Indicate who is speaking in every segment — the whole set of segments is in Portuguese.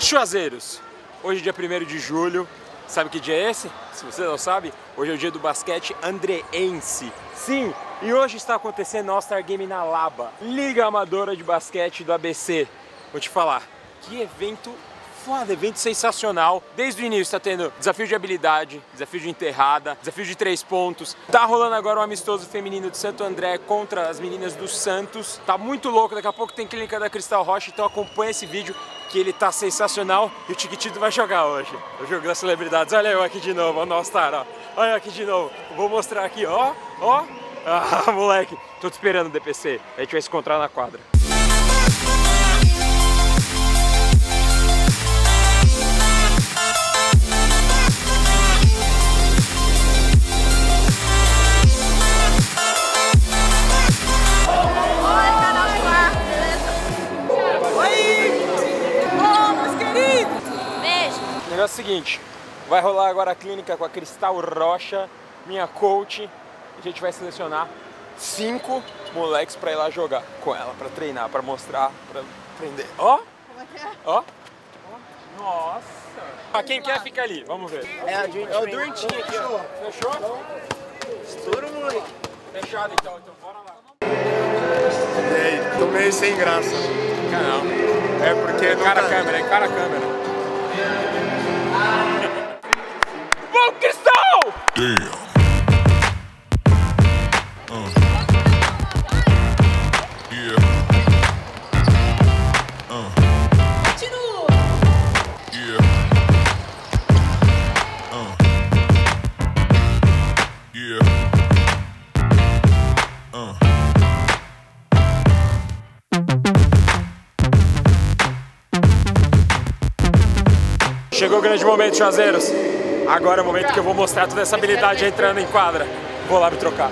Speaker 1: Juazeiros, hoje é dia 1º de julho, sabe que dia é esse? Se você não sabe, hoje é o dia do basquete andreense. Sim, e hoje está acontecendo o All-Star Game na Laba, Liga Amadora de Basquete do ABC. Vou te falar, que evento foda, evento sensacional. Desde o início está tendo desafio de habilidade, desafio de enterrada, desafio de 3 pontos. Tá rolando agora um amistoso feminino de Santo André contra as meninas do Santos. Tá muito louco, daqui a pouco tem clínica da Cristal Rocha, então acompanha esse vídeo que ele tá sensacional. E o Tiquitito vai jogar hoje, o jogo das celebridades. Olha eu aqui de novo, ó, nosso Star, ó. Olha eu aqui de novo, vou mostrar aqui, ó, ó. Ah, moleque, tô te esperando, DPC. A gente vai se encontrar na quadra. O negócio é o seguinte, vai rolar agora a clínica com a Cristal Rocha, minha coach. A gente vai selecionar 5 moleques pra ir lá jogar com ela, pra treinar, pra mostrar, pra aprender. Ó! Como é que é? Ó! Nossa! Ah, quem quer fica ali, vamos ver.
Speaker 2: É o Dream Team aqui, ó.
Speaker 1: Fechou?
Speaker 2: Estoura, moleque.
Speaker 1: Fechado então bora lá.
Speaker 2: E aí, tô meio sem graça.
Speaker 1: Não.
Speaker 2: É porque não
Speaker 1: Cara a
Speaker 2: tá...
Speaker 1: câmera, encara a câmera. Vamos, Cristal!
Speaker 3: Damn. Yeah.
Speaker 4: Continua.
Speaker 3: Yeah. Yeah.
Speaker 1: Chegou o grande momento, Juazeiros. Agora é o momento que eu vou mostrar toda essa habilidade entrando em quadra. Vou lá me trocar.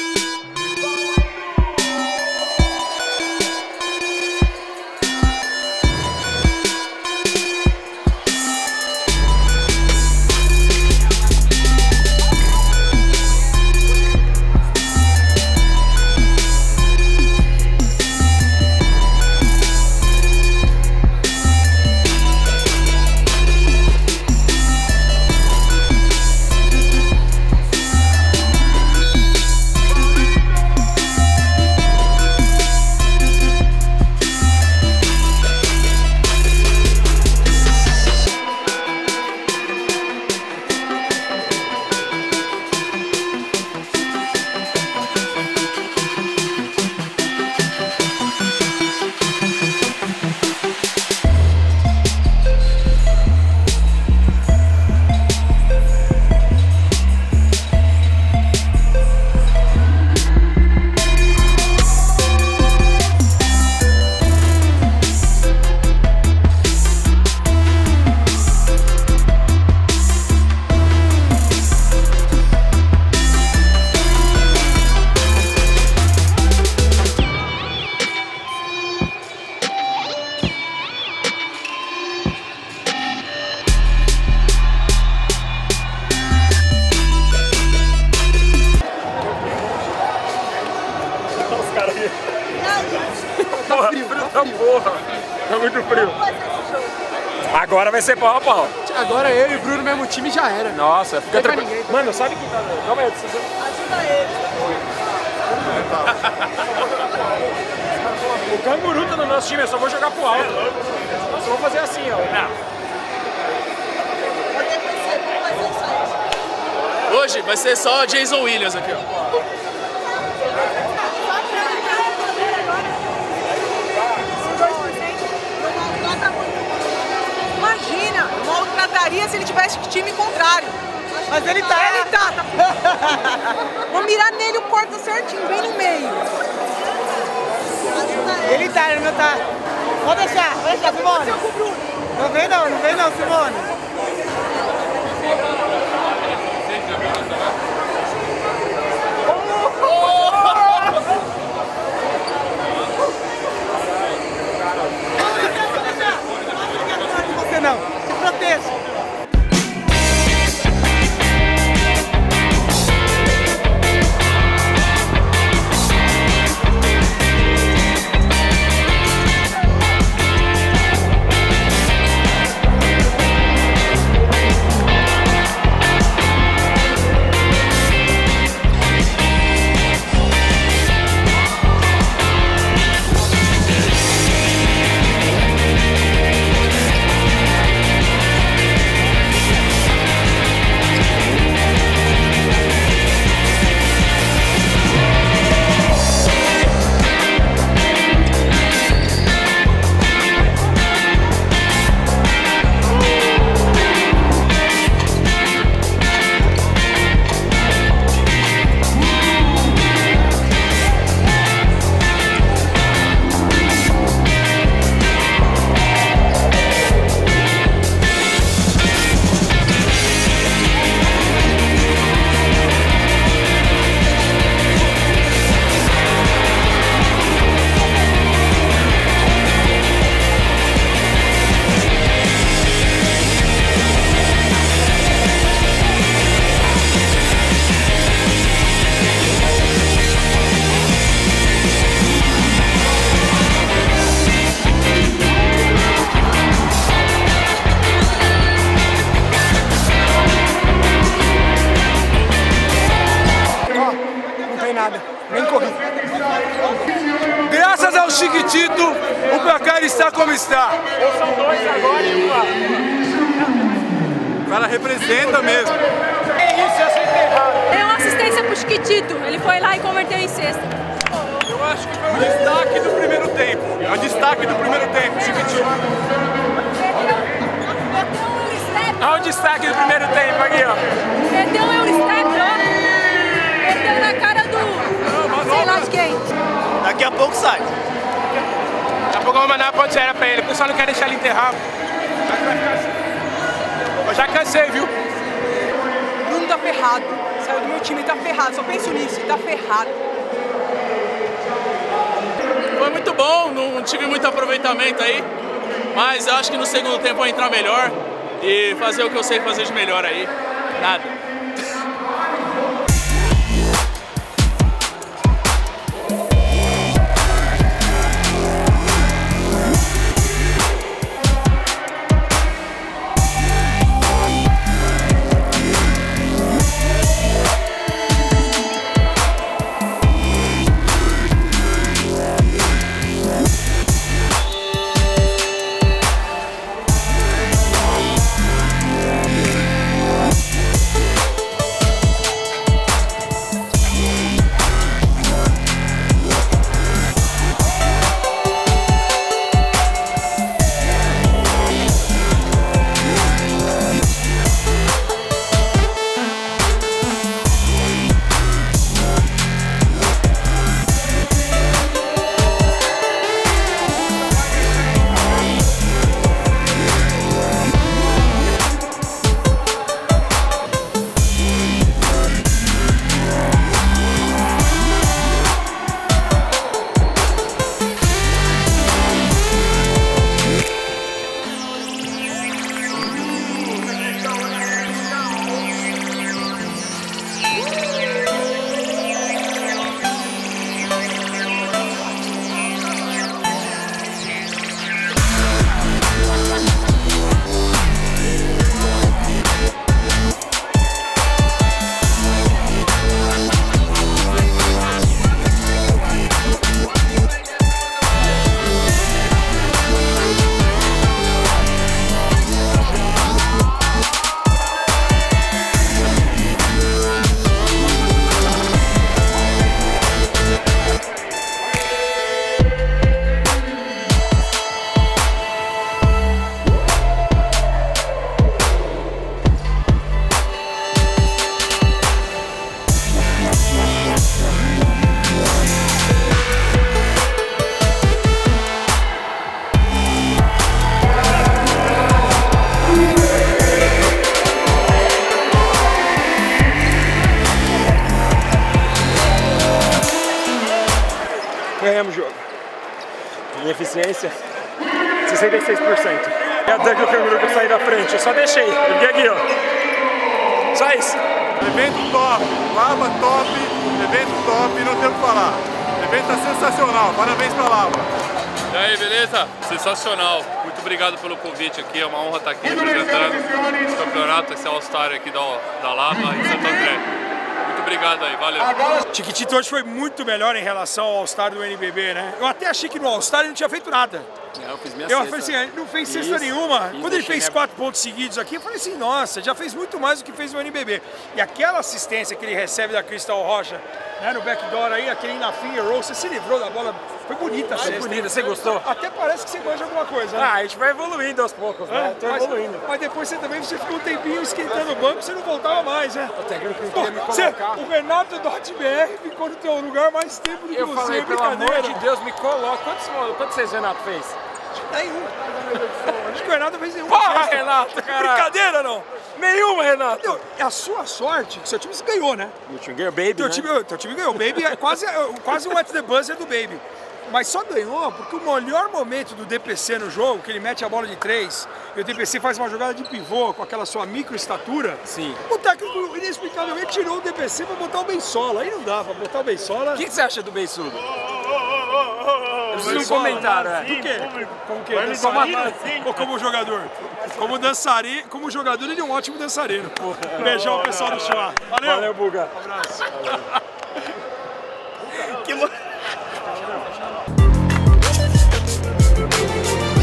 Speaker 1: Tá frio, tá porra. Tá muito frio. Agora vai ser pau a pau.
Speaker 2: Agora eu e o Bruno no mesmo time já era.
Speaker 1: Nossa, fica tranquilo.
Speaker 2: ninguém.
Speaker 1: Mano, sabe quem tá... Calma aí,
Speaker 4: Ajuda ele.
Speaker 1: O canguru tá no nosso time, eu só vou jogar pro alto. Eu só vou fazer assim, ó.
Speaker 5: Hoje vai ser só Jason Williams aqui, ó.
Speaker 4: Imagina, maltrataria se ele tivesse time contrário.
Speaker 2: Mas ele tá.
Speaker 4: Ele tá. Vou mirar nele, o corta certinho, bem no meio.
Speaker 2: Ele tá, ele não tá. Pode deixar, Simone. Não vem não, Simone. Você não, se proteja.
Speaker 6: Está como está?
Speaker 1: Ou são dois agora e um lá?
Speaker 6: O cara representa mesmo.
Speaker 1: É isso, eu sei errado.
Speaker 7: Deu uma assistência pro Chiquitito, ele foi lá e converteu em cesta.
Speaker 6: Eu acho que foi o destaque do primeiro tempo. É o destaque do primeiro tempo, Chiquitito.
Speaker 7: Meteu um Eurostep.
Speaker 1: Olha o destaque do primeiro tempo aqui, ó.
Speaker 7: Meteu um Eurostep, ó. Meteu na cara do... sei lá de quem.
Speaker 2: Daqui a pouco sai.
Speaker 1: Daqui a pouco eu vou mandar uma ponte séria pra ele. O pessoal não quer deixar ele enterrar. Eu já cansei, viu?
Speaker 4: Bruno tá ferrado. Saiu do meu time, tá ferrado. Só penso nisso, tá ferrado.
Speaker 5: Foi muito bom, não tive muito aproveitamento aí, mas eu acho que no segundo tempo eu vou entrar melhor e fazer o que eu sei fazer de melhor aí. Nada.
Speaker 1: Ganhamos o jogo. Minha eficiência, 66%. É a dunk do canguru que eu saí da frente. Eu só deixei. Eu fiquei aqui, ó. Só isso.
Speaker 6: Evento top, Laba top, evento top, não tem o que falar. O evento tá sensacional, parabéns pra Laba.
Speaker 8: E aí, beleza? Sensacional. Muito obrigado pelo convite aqui, é uma honra estar aqui representando esse campeonato, esse All-Star aqui da Laba em Santo André. Muito obrigado aí, valeu.
Speaker 9: Chiquitito hoje foi muito melhor em relação ao All-Star do NBB, né? Eu até achei que no All-Star ele não tinha feito nada.
Speaker 1: Eu fiz minha
Speaker 9: Eu
Speaker 1: cesta.
Speaker 9: falei assim, ele não fez cesta nenhuma. Quando ele fez 4 pontos seguidos aqui, eu falei assim, nossa, já fez muito mais do que fez no NBB. E aquela assistência que ele recebe da Cristal Rocha, né, no backdoor aí, aquele na finger roll, você se livrou da bola. Foi bonita a cesta.
Speaker 1: Bonita, você gostou?
Speaker 9: Até parece que você manja alguma coisa, né?
Speaker 1: Ah, a gente vai evoluindo aos poucos, né? Tô evoluindo.
Speaker 9: Mas depois você ficou um tempinho esquentando o banco, você não voltava mais, né?
Speaker 1: O técnico não queria me colocar.
Speaker 9: O Renato .br ficou no teu lugar mais tempo do que
Speaker 1: Eu
Speaker 9: você.
Speaker 1: falei, pelo amor de Deus, me coloca. Quantos vocês, Renato, fez?
Speaker 9: Nenhum. Acho que o Renato fez nenhuma.
Speaker 1: Porra, Renato, cara.
Speaker 9: Brincadeira, não?
Speaker 1: Nenhuma, Renato.
Speaker 9: É a sua sorte que seu time se ganhou, né?
Speaker 1: Meu time ganhou, Baby,
Speaker 9: Teu time ganhou. O Baby é quase um at the buzzer do Baby. Mas só ganhou porque o melhor momento do DPC no jogo, que ele mete a bola de 3 e o DPC faz uma jogada de pivô com aquela sua micro estatura.
Speaker 1: Sim.
Speaker 9: O técnico inexplicavelmente tirou o DPC pra botar o Beisola. Aí não dá pra botar o Beisola.
Speaker 1: O que você acha do Beisudo? Eu preciso de um comentário, é.
Speaker 9: Do quê? Como que? Dançarino? Ou como jogador? Como jogador, ele é um ótimo dançarino. Beijão, pessoal do Chua. Valeu.
Speaker 1: Valeu, Buga.
Speaker 9: Um abraço.
Speaker 2: Que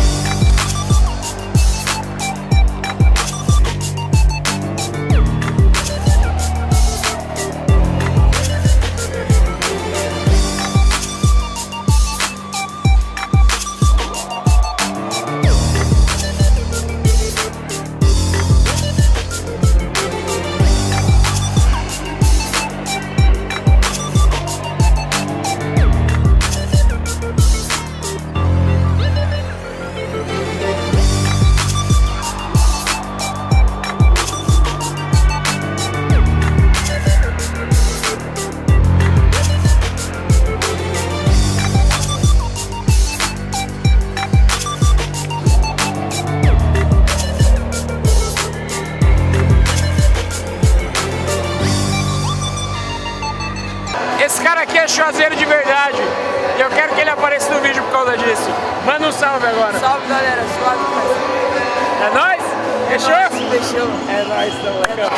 Speaker 1: chuazeiro de verdade. E eu quero que ele apareça no vídeo por causa disso. Manda um salve agora.
Speaker 4: Salve, galera. Suave,
Speaker 1: É nóis? Fechou?
Speaker 4: Fechou.
Speaker 1: É nóis, então, legal.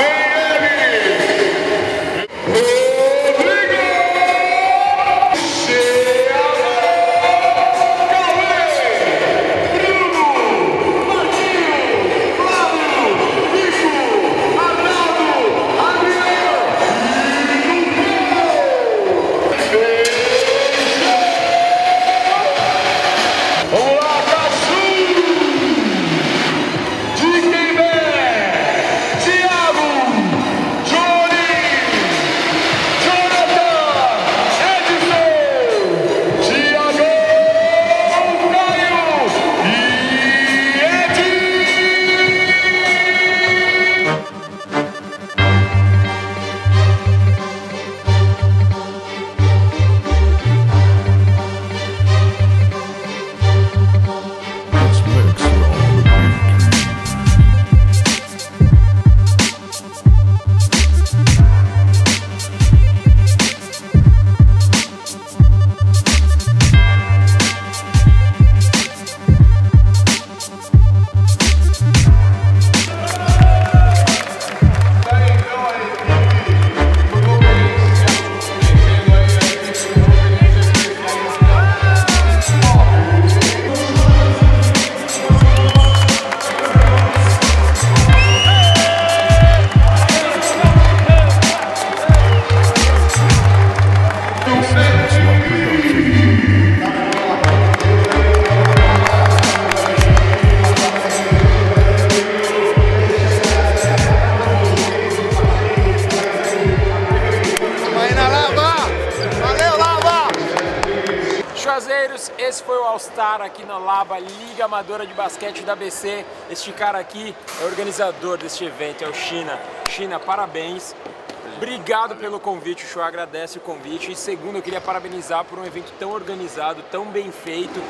Speaker 1: Esse foi o All-Star aqui na Laba, Liga Amadora de Basquete da ABC. Este cara aqui é o organizador deste evento, é o China. China, parabéns. Obrigado pelo convite, o show agradece o convite. E segundo, eu queria parabenizar por um evento tão organizado, tão bem feito.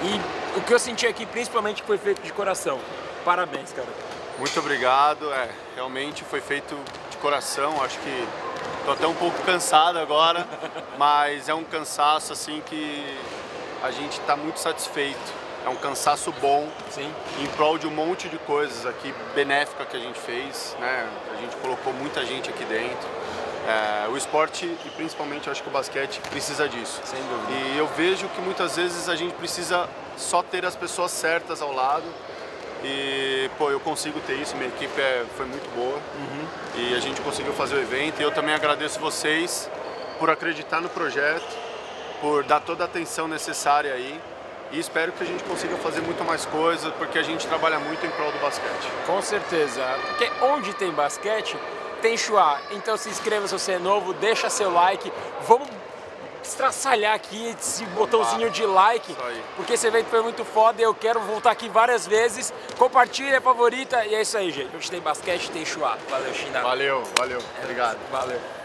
Speaker 1: E o que eu senti aqui, principalmente, que foi feito de coração. Parabéns, cara.
Speaker 10: Muito obrigado, realmente foi feito de coração. Acho que tô até um pouco cansado agora, mas é um cansaço assim que a gente está muito satisfeito. É um cansaço bom.
Speaker 1: Sim.
Speaker 10: Em prol de um monte de coisas aqui benéfica que a gente fez, né? A gente colocou muita gente aqui dentro. O esporte e principalmente eu acho que o basquete precisa disso.
Speaker 1: Sem dúvida.
Speaker 10: E eu vejo que muitas vezes a gente precisa só ter as pessoas certas ao lado. E pô, eu consigo ter isso, minha equipe foi muito boa. E a gente conseguiu fazer o evento. E eu também agradeço vocês por acreditar no projeto, por dar toda a atenção necessária aí. E espero que a gente consiga fazer muito mais coisas, porque a gente trabalha muito em prol do basquete.
Speaker 1: Com certeza, porque onde tem basquete, tem Chuá. Então se inscreva se você é novo, deixa seu like. Vamos estraçalhar aqui esse botãozinho de like, porque esse evento foi muito foda e eu quero voltar aqui várias vezes. Compartilha, favorita, e é isso aí, gente. Onde tem basquete, tem Chuá. Valeu, China.
Speaker 10: Valeu, obrigado.
Speaker 1: Valeu.